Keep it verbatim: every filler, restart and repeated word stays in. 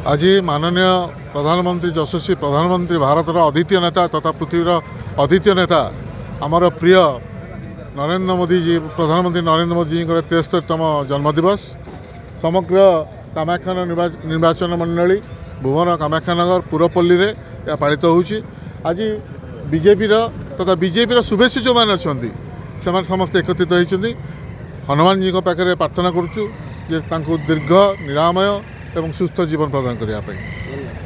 आज माननीय प्रधानमंत्री यशस्वी प्रधानमंत्री भारतर अद्वितीय नेता तथा पृथ्वीर अद्वितीय नेता आमर प्रिय नरेंद्र मोदी जी प्रधानमंत्री नरेंद्र मोदी जी तेस्तरीतम जन्मदिवस समग्र कामाख्या निर्वाचन मंडली भुवन कामाख्यानगर पुरपल्ली रे या पालित होउची। आज बीजेपी तथा बीजेपी शुभेच्छी जो मैंने अच्छा से समस्त एकत्रित होती हनुमान जी पाखे प्रार्थना करुचु जे तांको दीर्घ निरामय एवं सुस्थ जीवन प्रदान करने।